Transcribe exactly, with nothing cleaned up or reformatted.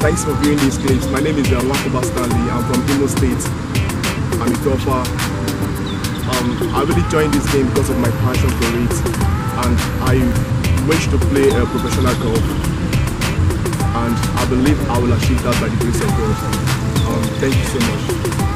thanks for viewing these clips. My name is uh, Wakoba Stanley. I'm from Imo State. I'm a golfer. Um, I really joined this game because of my passion for it, and I wish to play uh, professional golf. And I believe I will achieve that by the grace of God. Um, thank you so much.